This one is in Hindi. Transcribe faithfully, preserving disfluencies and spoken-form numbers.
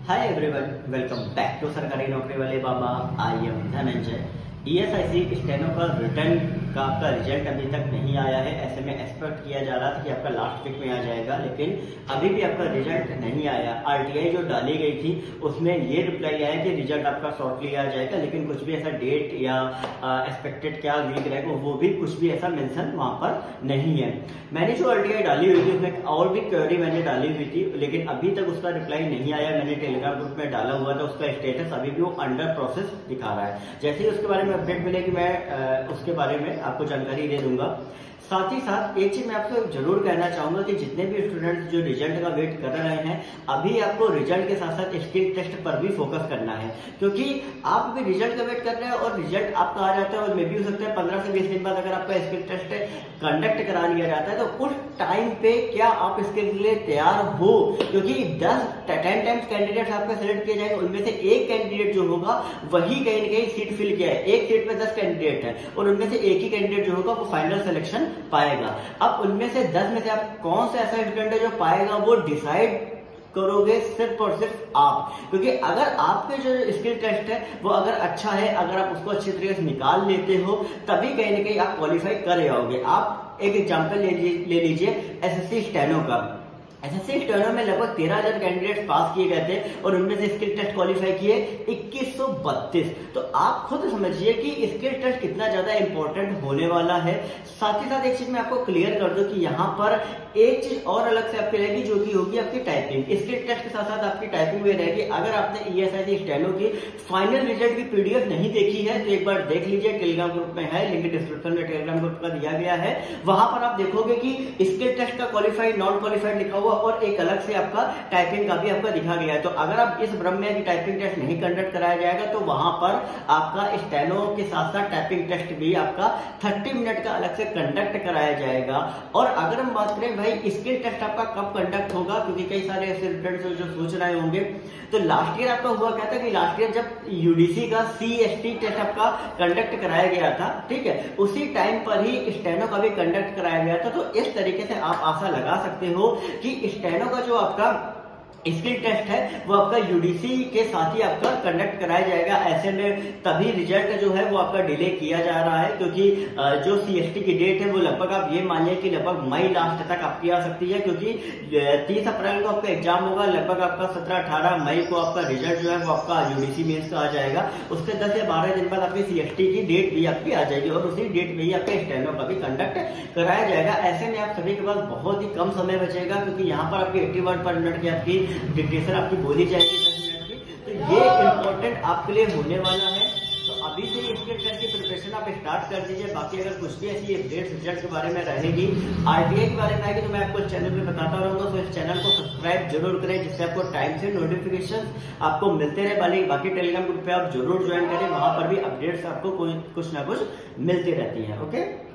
Hi everyone, welcome back to सरकारी नौकरी वाले बाबा। I am Dhananjay. ESIC steno का रिटर्न का आपका रिजल्ट अभी तक नहीं आया है। ऐसे में एक्सपेक्ट किया जा रहा था कि आपका लास्ट वीक में आ जाएगा, लेकिन अभी भी आपका रिजल्ट नहीं आया। आरटीआई जो डाली गई थी उसमें ये रिप्लाई आया कि रिजल्ट आपका शॉर्टली आ जाएगा, लेकिन कुछ भी ऐसा डेट या एक्सपेक्टेड क्या वीक रहेगा वो भी कुछ भी ऐसा मेंशन वहां पर नहीं है। मैंने जो आरटीआई डाली हुई थी उसमें और भी क्वेरी मैंने डाली हुई थी, लेकिन अभी तक उसका रिप्लाई नहीं आया। मैंने टेलीग्राम ग्रुप में डाला हुआ था, उसका स्टेटस अभी भी वो अंडर प्रोसेस दिखा रहा है। जैसे ही उसके बारे में अपडेट मिलेगी मैं आ, उसके बारे में आपको जानकारी दे दूंगा। साथ ही साथ एक चीज मैं आपको जरूर कहना चाहूंगा कि जितने भी स्टूडेंट्स जो रिजल्ट का वेट कर रहे हैं, अभी आपको रिजल्ट के साथ साथ स्किल टेस्ट पर भी फोकस करना है, क्योंकि आप भी रिजल्ट का वेट कर रहे हैं और रिजल्ट आपका आ जाता है और मे भी हो सकता है पंद्रह से बीस दिन बाद अगर आपका स्किल टेस्ट कंडक्ट करा लिया जाता है, तो उस टाइम पे क्या आप इसके लिए तैयार हो? क्योंकि दस टेन टाइम्स कैंडिडेट आपका सिलेक्ट किए जाएंगे, उनमें से एक कैंडिडेट जो होगा वही कहीं ना कहीं सीट फिल किया है। एक सीट पे दस कैंडिडेट है और उनमें से एक ही कैंडिडेट जो होगा वो फाइनल सिलेक्शन पाएगा। अब उनमें से दस में से आप कौन सा ऐसा स्टूडेंट है जो पाएगा, वो डिसाइड करोगे सिर्फ और सिर्फ आप। क्योंकि अगर आपके जो स्किल टेस्ट है वो अगर अच्छा है, अगर आप उसको अच्छी तरीके से निकाल लेते हो, तभी कहीं ना कहीं आप क्वालिफाई कर जाओगे। आप एक एग्जांपल ले लीजिए एसएससी स्टेनो का। एसएससी स्टेनो में लगभग तेरह हजार कैंडिडेट पास किए गए थे और उनमें से स्किल टेस्ट क्वालिफाई किए इक्कीस सौ बत्तीस। तो आप खुद समझिए कि स्किल टेस्ट कितना ज्यादा इंपॉर्टेंट होने वाला है। साथ ही साथ एक चीज मैं आपको क्लियर कर दूं कि यहाँ पर एक चीज और अलग से आपकी रहेगी, जो कि होगी आपकी टाइपिंग। स्किल टेस्ट के साथ साथ आपकी टाइपिंग भी रहेगी। अगर आपने ईएसआईसी स्टेनो की फाइनल रिजल्ट की पीडीएफ नहीं देखी है तो एक बार देख लीजिए, टेलीग्राम ग्रुप में है, लिंक डिस्क्रिप्शन में टेलीग्राम ग्रुप का दिया गया है। वहां पर आप देखोगे कि स्किल टेस्ट का क्वालिफाइड नॉन क्वालिफाइड लिखा हुआ और एक अलग से आपका टाइपिंग का भी आपका दिखा गया है। तो अगर आप इस भ्रम में कि टाइपिंग टेस्ट नहीं कंडक्ट कराया जाएगा, तो वहां पर आपका स्टेनो के साथ साथ टाइपिंग टेस्ट भी आपका तीस मिनट का अलग से कंडक्ट कराया जाएगा। और अगर हम बात करें भाई स्किल टेस्ट आपका कब कंडक्ट होगा, क्योंकि कई सारे ऐसे स्टूडेंट्स जो सोच रहे होंगे, तो लास्ट ईयर आपका हुआ क्या था कि लास्ट ईयर जब यूडीसी का सीएसटी टेस्ट आपका कंडक्ट कराया गया था, ठीक है, उसी टाइम पर ही स्टेनो का भी कंडक्ट कराया गया था। तो इस तरीके से आप आशा लगा सकते हो कि स्टेनो का जो आपका स्किल टेस्ट है वो आपका यूडीसी के साथ ही आपका कंडक्ट कराया जाएगा। ऐसे में तभी रिजल्ट जो है वो आपका डिले किया जा रहा है, क्योंकि जो सीएसटी की डेट है वो लगभग आप ये मानिए कि लगभग मई लास्ट तक आपकी आ सकती है, क्योंकि तीस अप्रैल को आपका एग्जाम होगा, लगभग आपका सत्रह अठारह मई को आपका रिजल्ट जो है वो आपका यूडीसी मेंस का आ जाएगा। उसके दस या बारह दिन बाद आपकी सीएसटी की डेट भी आपकी आ जाएगी और उसी डेट में ही आपका स्टेनो का भी कंडक्ट कराया जाएगा। ऐसे में आप सभी के पास बहुत ही कम समय बचेगा, क्योंकि यहाँ पर आपकी एट्टी वर्ड पर मिनट की आपकी डिक्टेशन आपकी बोली जाएगी दस मिनट की। तो ये इंपॉर्टेंट आपके लिए होने वाला है। तो अभी से स्किल टेस्ट की प्रिपरेशन आप स्टार्ट कर दीजिए। बाकी अगर कुछ भी ऐसी अपडेट्स रिजल्ट के बारे में रहेगी, आरटीआई के बारे में आएगी, तो मैं आपको इस चैनल पे बताता रहूंगा। तो इस चैनल को सब्सक्राइब जरूर करें, जिससे आपको टाइम से नोटिफिकेशन आपको मिलते रहे। वाली बाकी टेलीग्राम ग्रुप पे आप जरूर ज्वाइन करें, वहां पर भी अपडेट्स आपको कुछ ना कुछ मिलती रहती है। ओके।